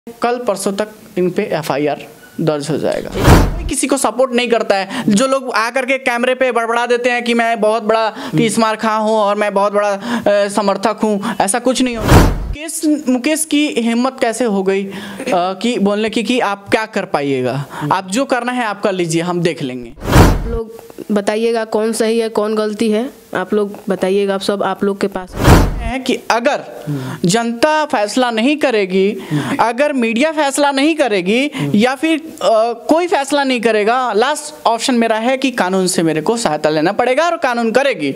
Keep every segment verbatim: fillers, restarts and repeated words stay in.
कल परसों तक इन पे एफ आई आर दर्ज हो जाएगा। कोई किसी को सपोर्ट नहीं करता है। जो लोग आकर के कैमरे पे बड़बड़ा देते हैं कि मैं बहुत बड़ा तीस मार खा हूँ और मैं बहुत बड़ा आ, समर्थक हूँ, ऐसा कुछ नहीं होता। मुकेश मुकेश की हिम्मत कैसे हो गई आ, कि बोलने की कि आप क्या कर पाइएगा, आप जो करना है आप कर लीजिए, हम देख लेंगे। लोग बताइएगा कौन सही है कौन गलती है, आप लोग बताइएगा, आप सब आप लोग के पास है कि अगर जनता फैसला नहीं करेगी, अगर मीडिया फैसला नहीं करेगी या फिर आ, कोई फैसला नहीं करेगा, लास्ट ऑप्शन मेरा है कि कानून से मेरे को सहायता लेना पड़ेगा और कानून करेगी।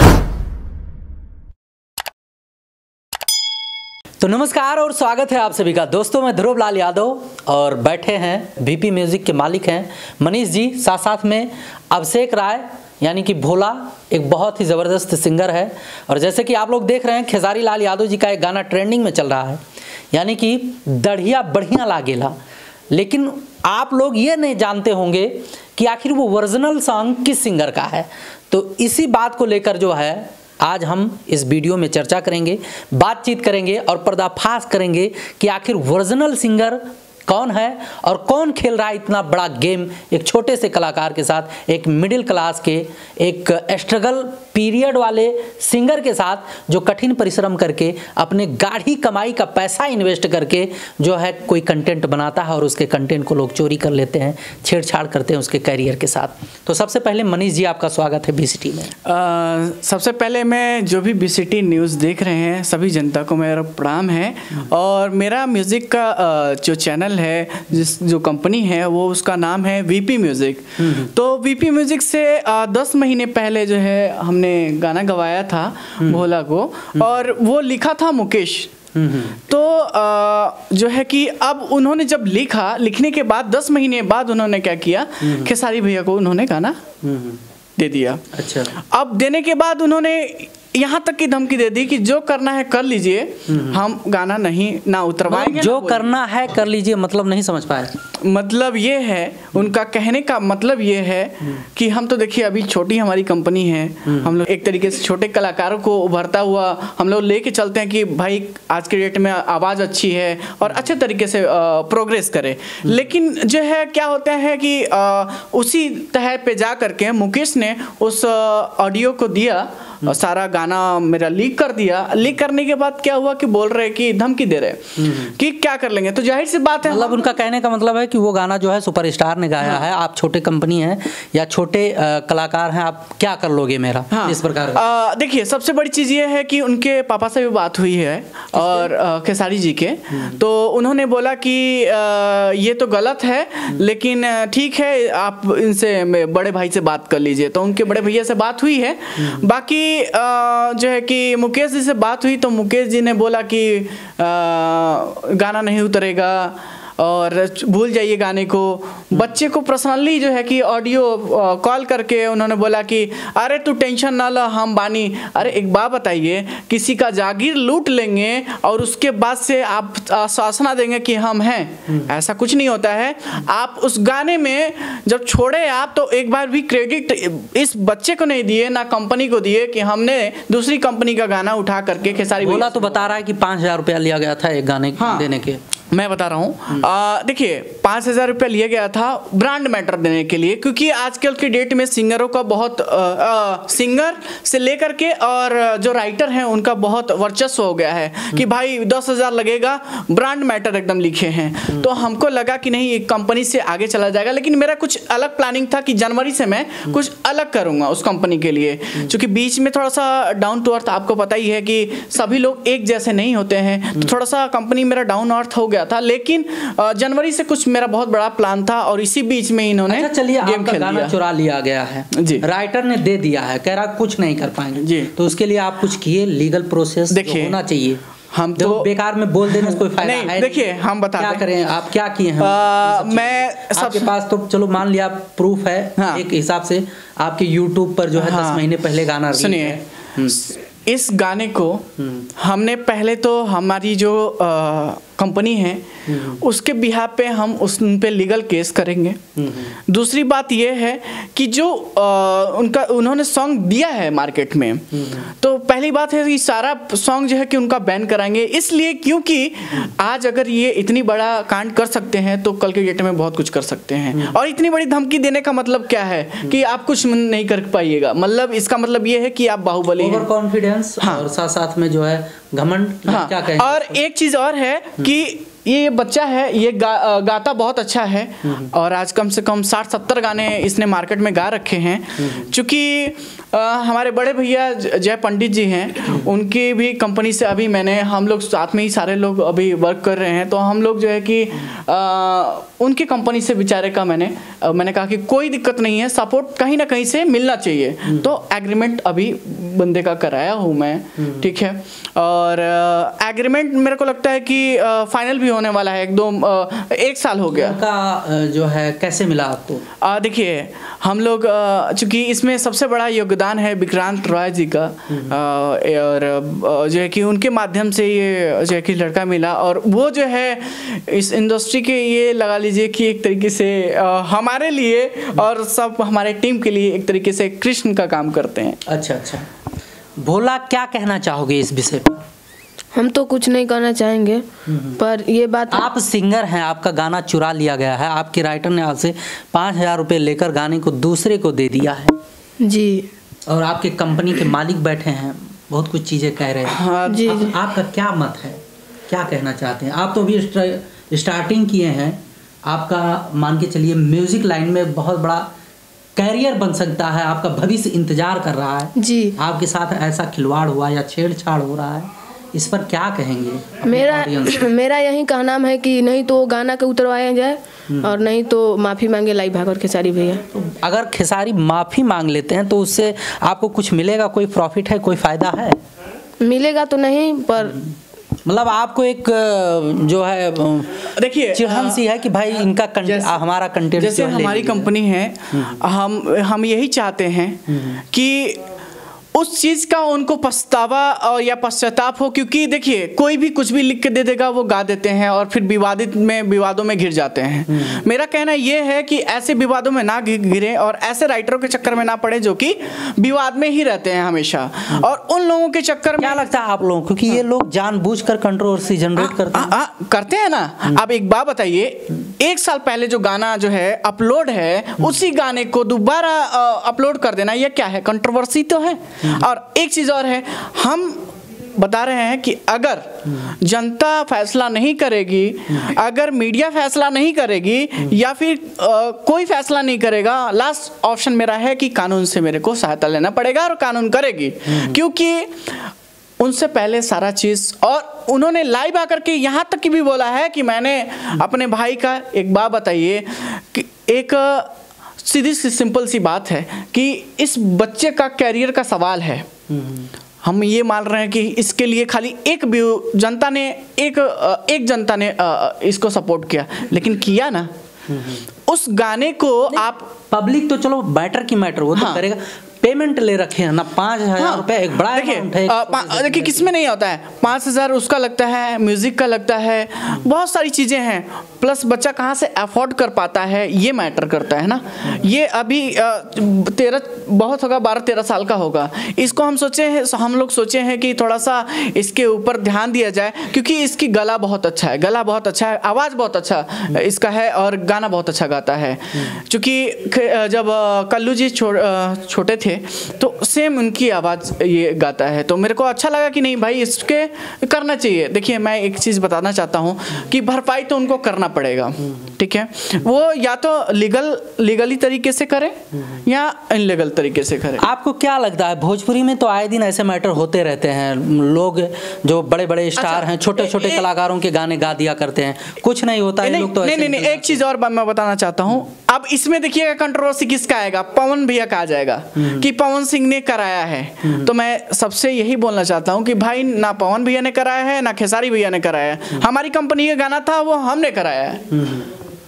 तो नमस्कार और स्वागत है आप सभी का। दोस्तों मैं ध्रुव लाल यादव और बैठे हैं वीपी म्यूजिक के मालिक हैं मनीष जी, साथ साथ में अभिषेक राय यानी कि भोला, एक बहुत ही ज़बरदस्त सिंगर है। और जैसे कि आप लोग देख रहे हैं खेसारी लाल यादव जी का एक गाना ट्रेंडिंग में चल रहा है, यानी कि दढ़िया बढ़िया लागेला। लेकिन आप लोग ये नहीं जानते होंगे कि आखिर वो ओरिजिनल सॉन्ग किस सिंगर का है। तो इसी बात को लेकर जो है आज हम इस वीडियो में चर्चा करेंगे, बातचीत करेंगे और पर्दाफाश करेंगे कि आखिर ओरिजिनल सिंगर कौन है और कौन खेल रहा है इतना बड़ा गेम एक छोटे से कलाकार के साथ, एक मिडिल क्लास के, एक स्ट्रगल पीरियड वाले सिंगर के साथ जो कठिन परिश्रम करके अपने गाढ़ी कमाई का पैसा इन्वेस्ट करके जो है कोई कंटेंट बनाता है और उसके कंटेंट को लोग चोरी कर लेते हैं, छेड़छाड़ करते हैं उसके कैरियर के साथ। तो सबसे पहले मनीष जी आपका स्वागत है बीसीटी में। आ, सबसे पहले मैं जो भी बीसीटी न्यूज़ देख रहे हैं सभी जनता को मेरा प्रणाम है। और मेरा म्यूज़िक का जो चैनल है, जिस जो कंपनी है वो उसका नाम है वीपी म्यूजिक। तो वीपी म्यूजिक से आ, दस महीने पहले जो है हमने गाना गवाया था भोला को, और वो लिखा था मुकेश। तो आ, जो है कि अब उन्होंने जब लिखा, लिखने के बाद दस महीने बाद उन्होंने क्या किया, खेसारी भैया को उन्होंने गाना दे दिया। अच्छा, अब देने के बाद उन्होंने यहाँ तक की धमकी दे दी कि जो करना है कर लीजिए, हम गाना नहीं ना उतरवाएंगे। जो करना है कर लीजिए मतलब नहीं समझ पाए। मतलब ये है, उनका कहने का मतलब ये है कि हम तो देखिए अभी छोटी हमारी कंपनी है, हम लोग एक तरीके से छोटे कलाकारों को उभरता हुआ हम लोग लेके चलते हैं कि भाई आज के डेट में आवाज़ अच्छी है और अच्छे तरीके से प्रोग्रेस करे। लेकिन जो है क्या होता है कि आ, उसी तह पे जा करके मुकेश ने उस ऑडियो को दिया, सारा गाना मेरा लीक कर दिया। लीक करने के बाद क्या हुआ कि बोल रहे कि धमकी दे रहे कि क्या कर लेंगे। तो जाहिर सी बात है, मतलब उनका कहने का मतलब है कि वो गाना जो है सुपरस्टार ने गाया हाँ। है, आप छोटे कंपनी हैं या छोटे आ, कलाकार हैं, आप क्या कर लोगे मेरा हाँ। इस प्रकार। देखिए सबसे बड़ी चीज़ ये है कि उनके पापा से भी बात हुई है और खेसारी जी के, तो उन्होंने बोला कि आ, ये तो गलत है, लेकिन ठीक है आप इनसे बड़े भाई से बात कर लीजिए। तो उनके बड़े भैया से बात हुई है। बाकी आ, जो है कि मुकेश जी से बात हुई तो मुकेश जी ने बोला कि आ, गाना नहीं उतरेगा और भूल जाइए गाने को। बच्चे को पर्सनली जो है कि ऑडियो कॉल करके उन्होंने बोला कि अरे तू टेंशन ना ला, हम बानी। अरे एक बात बताइए, किसी का जागीर लूट लेंगे और उसके बाद से आप आश्वासना देंगे कि हम हैं, ऐसा कुछ नहीं होता है। आप उस गाने में जब छोड़े आप, तो एक बार भी क्रेडिट इस बच्चे को नहीं दिए ना कंपनी को दिए कि हमने दूसरी कंपनी का गाना उठा करके खेसारी बोला तो बता रहा है कि पाँच हजार रुपया लिया गया था एक गाने हाँ। देने के। मैं बता रहा हूँ, देखिए पाँच हज़ार रुपया लिया गया था ब्रांड मैटर देने के लिए, क्योंकि आजकल की डेट में सिंगरों का बहुत आ, आ, सिंगर से लेकर के और जो राइटर हैं उनका बहुत वर्चस्व हो गया है कि भाई दस हज़ार लगेगा, ब्रांड मैटर एकदम लिखे हैं। तो हमको लगा कि नहीं एक कंपनी से आगे चला जाएगा, लेकिन मेरा कुछ अलग प्लानिंग था कि जनवरी से मैं कुछ अलग करूँगा उस कंपनी के लिए, क्योंकि बीच में थोड़ा सा डाउन टू अर्थ, आपको पता ही है कि सभी लोग एक जैसे नहीं होते हैं, तो थोड़ा सा कंपनी मेरा डाउन अर्थ हो गया था। लेकिन जनवरी से कुछ मेरा बहुत बड़ा प्लान था और इसी बीच में इन्होंने अच्छा चलिए गेम खेल गाना चुरा लिया गया है जी, राइटर ने दे दिया है, कह रहा कुछ नहीं कर पाएंगे जी, तो उसके लिए आप कुछ किए, लीगल प्रोसेस देखिए होना चाहिए। हम तो बेकार में बोल देने से कोई फायदा नहीं। देखिए हम बता क्या करें, आप क्या किए हैं? आ, मैं आपके सब... पास तो चलो मान लिया प्रूफ है हाँ। एक हिसाब से आपके यूट्यूब पर जो है हाँ। दस महीने पहले गाना सुनिए। इस गाने को हमने पहले तो हमारी जो आ, कंपनी है उसके बिहार पे हम उस उन पे लीगल केस करेंगे। दूसरी बात ये है कि जो आ, उनका उन्होंने सॉन्ग दिया है मार्केट में, तो पहली बात है कि सारा सॉन्ग जो है कि उनका बैन कराएंगे, इसलिए क्योंकि आज अगर ये इतनी बड़ा कांड कर सकते हैं तो कल के डेट में बहुत कुछ कर सकते हैं। और इतनी बड़ी धमकी देने का मतलब क्या है कि आप कुछ नहीं कर पाइएगा, मतलब इसका मतलब ये है कि आप बाहुबली ओवर कॉन्फिडेंस और साथ साथ में जो है घमंड, हाँ, क्या कहेंगे? और एक चीज और है कि ये बच्चा है, ये गा, गाता बहुत अच्छा है और आज कम से कम साठ सत्तर गाने इसने मार्केट में गा रखे हैं। चूँकि हमारे बड़े भैया जय पंडित जी हैं, उनकी भी कंपनी से अभी मैंने हम लोग साथ में ही सारे लोग अभी वर्क कर रहे हैं, तो हम लोग जो है कि आ, उनकी कंपनी से बेचारे का मैंने आ, मैंने कहा कि कोई दिक्कत नहीं है, सपोर्ट कहीं ना कहीं से मिलना चाहिए, तो एग्रीमेंट अभी बंदे का कराया हूँ मैं, ठीक है। और एग्रीमेंट मेरे को लगता है कि फाइनल भी होने वाला है, एक दो एक साल हो गया का जो है। कैसे मिला आपको? देखिए हम लोग चूँकि इसमें सबसे बड़ा योगदान है विक्रांत रॉय जी का, और जो है कि उनके माध्यम से ये जो है कि लड़का मिला, और वो जो है इस इंडस्ट्री के ये लगा लीजिए कि एक तरीके से हमारे लिए और सब हमारे टीम के लिए एक तरीके से कृष्ण का काम करते हैं। अच्छा अच्छा, भोला क्या कहना चाहोगे इस विषय पर? हम तो कुछ नहीं कहना चाहेंगे, पर ये बात, आप सिंगर हैं, आपका गाना चुरा लिया गया है, आपके राइटर ने आपसे पाँच हजार रुपये लेकर गाने को दूसरे को दे दिया है जी, और आपके कंपनी के मालिक बैठे हैं, बहुत कुछ चीज़ें कह रहे हैं। हाँ जी, आप, जी। आपका क्या मत है, क्या कहना चाहते हैं? आप तो अभी स्टार्टिंग किए हैं, आपका मान के चलिए म्यूजिक लाइन में बहुत बड़ा कैरियर बन सकता है, आपका भविष्य इंतजार कर रहा है जी। आपके साथ ऐसा खिलवाड़ हुआ या छेड़छाड़ हो रहा है, इस पर क्या कहेंगे? मेरा मेरा यही कहना है कि नहीं तो गाना के उतरवाया जाए और नहीं तो माफ़ी मांगे लाइव भागवत खेसारी भैया। तो अगर खेसारी माफ़ी मांग लेते हैं तो उससे आपको कुछ मिलेगा, कोई प्रॉफिट है, कोई फ़ायदा है? मिलेगा तो नहीं, पर मतलब आपको एक जो है देखिए चिढ़न सी है कि भाई इनका कंटेंट, हमारा कंटेंट, जैसे हमारी कंपनी है, हम हम यही चाहते हैं कि उस चीज़ का उनको पछतावा और या पश्चाताप हो, क्योंकि देखिए कोई भी कुछ भी लिख के दे देगा, वो गा देते हैं और फिर विवादित में विवादों में घिर जाते हैं। मेरा कहना ये है कि ऐसे विवादों में ना घिरे और ऐसे राइटरों के चक्कर में ना पड़े जो कि विवाद में ही रहते हैं हमेशा, और उन लोगों के चक्कर में क्या लगता है आप लोगों, क्योंकि ये लोग जानबूझकर कंट्रोवर्सी जनरेट करते हैं? आ, आ, करते हैं ना। आप एक बात बताइए, एक साल पहले जो गाना जो है अपलोड है, उसी गाने को दोबारा अपलोड कर देना, ये क्या है? कंट्रोवर्सी तो है। और एक चीज और है, हम बता रहे हैं कि अगर जनता फैसला नहीं करेगी, अगर मीडिया फैसला नहीं करेगी या फिर आ, कोई फैसला नहीं करेगा, लास्ट ऑप्शन मेरा है कि कानून से मेरे को सहायता लेना पड़ेगा और कानून करेगी, क्योंकि उनसे पहले सारा चीज़, और उन्होंने लाइव आकर के यहाँ तक की भी बोला है कि मैंने अपने भाई का, एक बात बताइए कि एक सीधी सी सिंपल सी बात है कि इस बच्चे का कैरियर का सवाल है। हम ये मान रहे हैं कि इसके लिए खाली एक जनता ने एक एक जनता ने इसको सपोर्ट किया, लेकिन किया ना उस गाने को आप, पब्लिक तो चलो मैटर की मैटर वो तो हाँ। करेगा, पेमेंट ले रखे हैं ना पाँच हजार रुपये, एक बड़ा देखिए देखिए किसमें नहीं होता है, पाँच हजार उसका लगता है, म्यूजिक का लगता है, बहुत सारी चीज़ें हैं, प्लस बच्चा कहाँ से अफोर्ड कर पाता है ये मैटर करता है ना। ये अभी तेरह बहुत होगा, बारह तेरह साल का होगा, इसको हम सोचे हैं, हम लोग सोचे हैं कि थोड़ा सा इसके ऊपर ध्यान दिया जाए, क्योंकि इसकी गला बहुत अच्छा है, गला बहुत अच्छा है, आवाज़ बहुत अच्छा इसका है और गाना बहुत अच्छा गाता है। क्योंकि जब कल्लू जी छोटे थे तो सेम उनकी आवाज़ ये गाता है, तो मेरे को अच्छा लगा कि नहीं भाई इसके करना चाहिए। देखिए मैं एक चीज़ बताना चाहता हूँ कि भरपाई तो उनको करना पड़ेगा, ठीक है, वो या तो लीगल लीगली तरीके से करे या इनलीगल तरीके से करे। आपको क्या लगता है, भोजपुरी में तो आए दिन ऐसे मैटर होते रहते हैं, लोग जो बड़े बड़े स्टार अच्छा, हैं छोटे छोटे कलाकारों के गाने गा दिया करते हैं, कुछ नहीं होता है, लोग तो नहीं नहीं नहीं एक चीज़ और मैं बताना चाहता हूँ। अब इसमें देखिएगा कंट्रोवर्सी किसका आएगा, पवन भैया का आ जाएगा कि पवन सिंह ने कराया है। तो मैं सबसे यही बोलना चाहता हूँ कि भाई ना पवन भैया ने कराया है ना खेसारी भैया ने कराया है, हमारी कंपनी का गाना था वो हमने कराया है।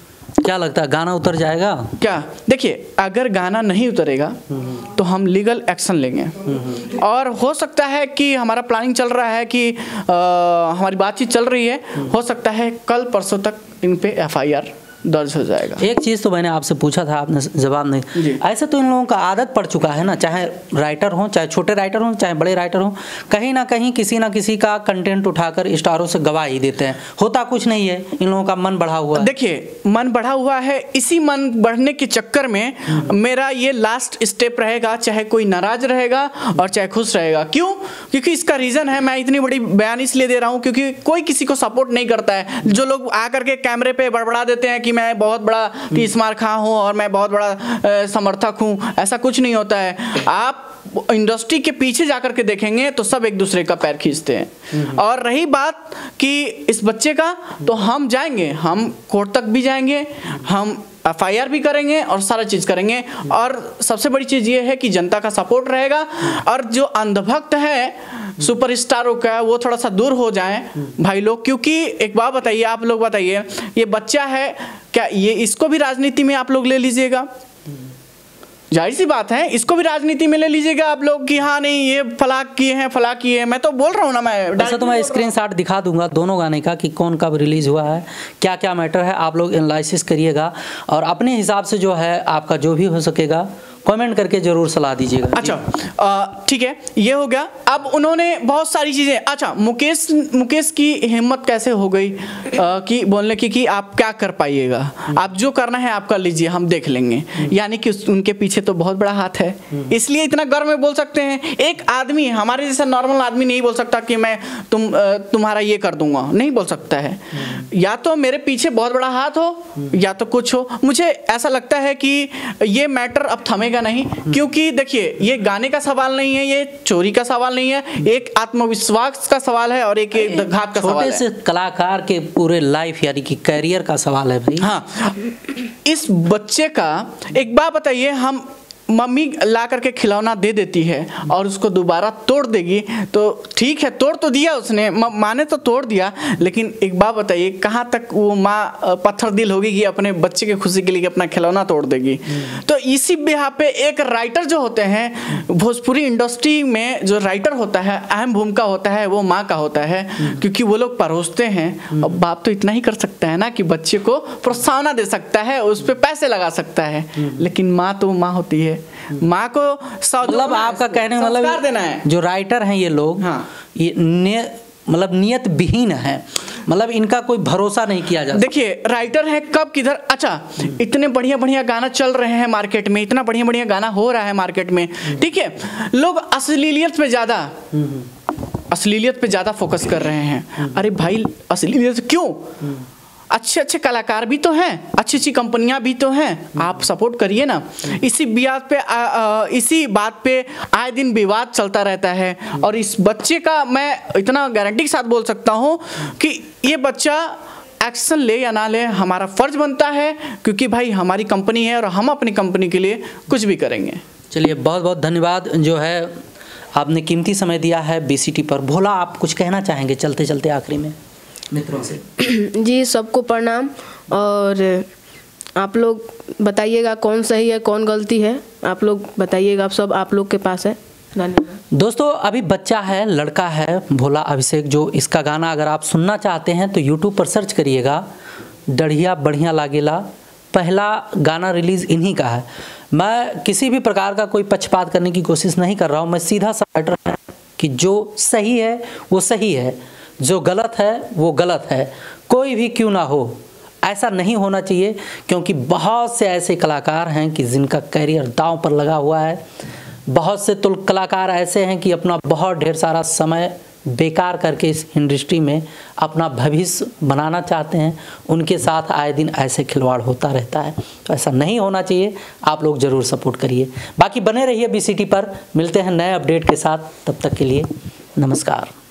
क्या लगता है गाना उतर जाएगा? क्या देखिए, अगर गाना नहीं उतरेगा तो हम लीगल एक्शन लेंगे, और हो सकता है कि हमारा प्लानिंग चल रहा है कि आ, हमारी बातचीत चल रही है, हो सकता है कल परसों तक इन पे एफ आई आर दर्ज हो जाएगा। एक चीज़ तो मैंने आपसे पूछा था, आपने जवाब नहीं। ऐसे तो इन लोगों का आदत पड़ चुका है ना, चाहे राइटर हो, चाहे छोटे राइटर हो, चाहे बड़े राइटर हो, कहीं ना कहीं किसी ना किसी का कंटेंट उठाकर स्टारों से गवा ही देते हैं। होता कुछ नहीं है, इन लोगों का मन बढ़ा हुआ है। देखिए, मन बढ़ा हुआ है, इसी मन बढ़ने के चक्कर में मेरा ये लास्ट स्टेप रहेगा, चाहे कोई नाराज रहेगा और चाहे खुश रहेगा। क्यों? क्योंकि इसका रीज़न है, मैं इतनी बड़ी बयान इसलिए दे रहा हूँ क्योंकि कोई किसी को सपोर्ट नहीं करता है। जो लोग आकर के कैमरे पे बड़बड़ा देते हैं कि मैं बहुत बड़ा तीस मार खा हूँ और मैं बहुत बड़ा समर्थक हूँ, ऐसा कुछ नहीं होता है। आप इंडस्ट्री के पीछे जाकर के देखेंगे तो सब एक दूसरे का पैर खींचते हैं। और रही बात कि इस बच्चे का, तो हम जाएंगे, हम कोर्ट तक भी जाएंगे, हम एफ आई आर भी करेंगे और सारा चीज़ करेंगे। और सबसे बड़ी चीज़ ये है कि जनता का सपोर्ट रहेगा, और जो अंधभक्त है सुपरस्टारों का वो थोड़ा सा दूर हो जाए भाई लोग। क्योंकि एक बात बताइए, आप लोग बताइए, ये बच्चा है क्या, ये इसको भी राजनीति में आप लोग ले लीजिएगा? जाहिर सी बात है, इसको भी राजनीति में ले लीजिएगा आप लोग कि हाँ नहीं ये फलाक किए हैं, फलाक किए हैं। मैं तो बोल रहा हूँ ना, मैं वैसे तो मैं स्क्रीनशॉट दिखा दूंगा दोनों गाने का कि कौन कब रिलीज हुआ है, क्या क्या मैटर है, आप लोग एनालिसिस करिएगा और अपने हिसाब से जो है आपका जो भी हो सकेगा कमेंट करके जरूर सलाह दीजिएगा। अच्छा ठीक है, ये हो गया। अब उन्होंने बहुत सारी चीज़ें, अच्छा मुकेश मुकेश की हिम्मत कैसे हो गई आ, कि बोलने की कि आप क्या कर पाइएगा, आप जो करना है आप कर लीजिए, हम देख लेंगे। यानी कि उनके पीछे तो बहुत बड़ा हाथ है, इसलिए इतना गर्व में बोल सकते हैं। एक आदमी, हमारे जैसा नॉर्मल आदमी नहीं बोल सकता कि मैं तुम तुम्हारा ये कर दूंगा, नहीं बोल सकता है। या तो मेरे पीछे बहुत बड़ा हाथ हो या तो कुछ हो। मुझे ऐसा लगता है कि ये मैटर अब थमेगा नहीं, क्योंकि देखिए ये गाने का सवाल नहीं है, ये चोरी का सवाल नहीं है, एक आत्मविश्वास का सवाल है और एक घात का सवाल है। छोटे से कलाकार के पूरे लाइफ यानी कि करियर का सवाल है भाई। हाँ, इस बच्चे का एक बात बताइए, हम मम्मी ला करके खिलौना दे देती है और उसको दोबारा तोड़ देगी तो ठीक है, तोड़ तो दिया उसने, माँ ने तो तोड़ दिया, लेकिन एक बात बताइए कहाँ तक वो माँ पत्थर दिल होगी कि अपने बच्चे की खुशी के लिए अपना खिलौना तोड़ देगी। तो इसी बिहार पे एक राइटर जो होते हैं भोजपुरी इंडस्ट्री में, जो राइटर होता है अहम भूमिका होता है वो माँ का होता है, क्योंकि वो लोग परोसते हैं। अब बाप तो इतना ही कर सकता है ना कि बच्चे को प्रोत्साहन दे सकता है, उस पर पैसे लगा सकता है, लेकिन माँ तो माँ होती है, माँ को मतलब आपका कहने का मतलब देना है। जो राइटर हैं ये लोग, हाँ, ये ने, मतलब नियत विहीन है, मतलब इनका कोई भरोसा नहीं किया जाता। देखिए राइटर है कब किधर, अच्छा इतने बढ़िया बढ़िया गाना चल रहे हैं मार्केट में, इतना बढ़िया बढ़िया गाना हो रहा है मार्केट में, ठीक है, लोग अश्लीलियत पे ज्यादा अश्लीलियत पे ज्यादा फोकस कर रहे हैं। अरे भाई अश्लीलियत क्यों? अच्छे अच्छे कलाकार भी तो हैं, अच्छी अच्छी कंपनियां भी तो हैं, आप सपोर्ट करिए ना। इसी बात पे आ, आ, इसी बात पे आए दिन विवाद चलता रहता है। और इस बच्चे का मैं इतना गारंटी के साथ बोल सकता हूं कि ये बच्चा एक्शन ले या ना ले, हमारा फर्ज बनता है, क्योंकि भाई हमारी कंपनी है और हम अपनी कंपनी के लिए कुछ भी करेंगे। चलिए बहुत बहुत धन्यवाद, जो है आपने कीमती समय दिया है बी सी टी पर। भोला, आप कुछ कहना चाहेंगे चलते चलते आखिरी में मित्रों से? जी सबको प्रणाम, और आप लोग बताइएगा कौन सही है कौन गलती है, आप लोग बताइएगा, सब आप लोग के पास है। धन्यवाद। दोस्तों अभी बच्चा है, लड़का है भोला अभिषेक, जो इसका गाना अगर आप सुनना चाहते हैं तो यूट्यूब पर सर्च करिएगा, डढ़िया बढ़िया लागेला, पहला गाना रिलीज़ इन्हीं का है। मैं किसी भी प्रकार का कोई पक्षपात करने की कोशिश नहीं कर रहा हूँ, मैं सीधा सा मैटर है कि जो सही है वो सही है, जो गलत है वो गलत है, कोई भी क्यों ना हो, ऐसा नहीं होना चाहिए, क्योंकि बहुत से ऐसे कलाकार हैं कि जिनका करियर दांव पर लगा हुआ है। बहुत से तो कलाकार ऐसे हैं कि अपना बहुत ढेर सारा समय बेकार करके इस इंडस्ट्री में अपना भविष्य बनाना चाहते हैं, उनके साथ आए दिन ऐसे खिलवाड़ होता रहता है, तो ऐसा नहीं होना चाहिए। आप लोग ज़रूर सपोर्ट करिए, बाकी बने रहिए बी सी टी पर। मिलते हैं नए अपडेट के साथ, तब तक के लिए नमस्कार।